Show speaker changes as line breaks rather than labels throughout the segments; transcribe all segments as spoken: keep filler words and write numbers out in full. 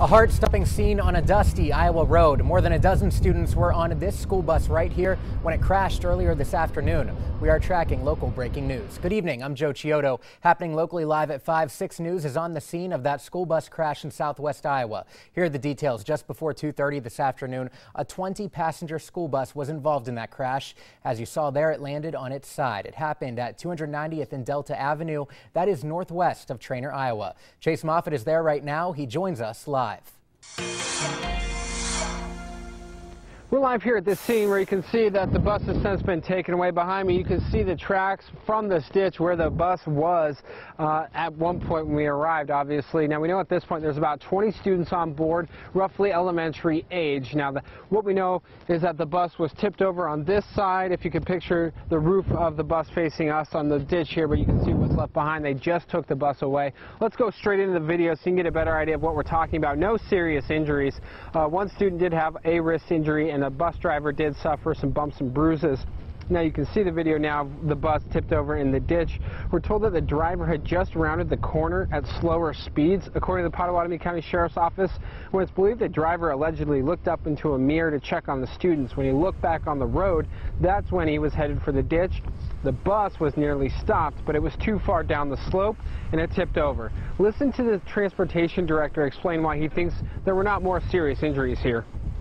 A heart-stopping scene on a dusty Iowa road. More than a dozen students were on this school bus right here when it crashed earlier this afternoon. We are tracking local breaking news. Good evening, I'm Joe Chiodo. Happening locally live at five six News is on the scene of that school bus crash in southwest Iowa. Here are the details. Just before two thirty this afternoon, a twenty passenger school bus was involved in that crash. As you saw there, it landed on its side. It happened at two hundred ninetieth and Delta Avenue. That is northwest of Trainer, Iowa. Chase Moffitt is there right now. He joins us live.
We're live here at this scene where you can see that the bus has since been taken away. Behind me, you can see the tracks from this ditch where the bus was uh, at one point when we arrived, obviously. Now, we know at this point there's about twenty students on board, roughly elementary age. Now, the, what we know is that the bus was tipped over on this side. If you can picture the roof of the bus facing us on the ditch here, but you can see what's left behind. They just took the bus away. Let's go straight into the video so you can get a better idea of what we're talking about. No serious injuries. Uh, one student did have a wrist injury, and the bus driver did suffer some bumps and bruises. Now you can see the video now, the bus tipped over in the ditch. We're told that the driver had just rounded the corner at slower speeds. According to the Pottawatomie County Sheriff's Office, when it's believed the driver allegedly looked up into a mirror to check on the students. When he looked back on the road, that's when he was headed for the ditch. The bus was nearly stopped, but it was too far down the slope and it tipped over. Listen to the transportation director explain why he thinks there were not more serious injuries here.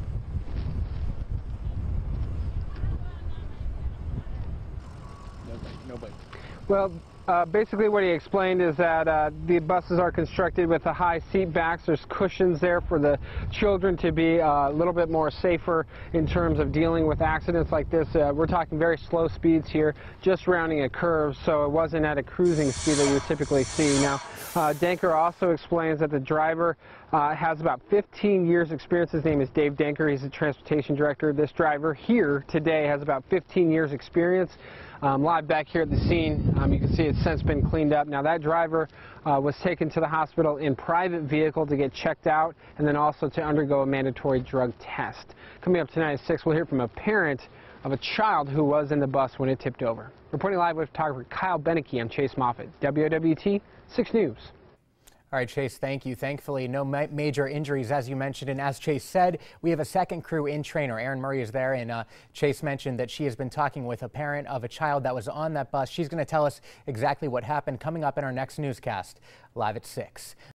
Nobody.
Well, uh, basically what he explained is that uh, the buses are constructed with the high seat backs. There's cushions there for the children to be uh, a little bit more safer in terms of dealing with accidents like this. Uh, we're talking very slow speeds here, just rounding a curve, so it wasn't at a cruising speed that you would typically see. Now, uh, Danker also explains that the driver uh, has about fifteen years experience. His name is Dave Danker. He's the transportation director. This driver here today has about fifteen years experience. Um, live back here at the scene, um, you can see it's since been cleaned up. Now that driver uh, was taken to the hospital in private vehicle to get checked out and then also to undergo a mandatory drug test. Coming up tonight at six, we'll hear from a parent of a child who was in the bus when it tipped over. Reporting live with photographer Kyle Beneke, I'm Chase Moffitt, W O W T six News.
All right, Chase, thank you. Thankfully, no ma major injuries, as you mentioned. And as Chase said, we have a second crew in Trainer. Erin Murray is there, and uh, Chase mentioned that she has been talking with a parent of a child that was on that bus. She's going to tell us exactly what happened coming up in our next newscast, live at six.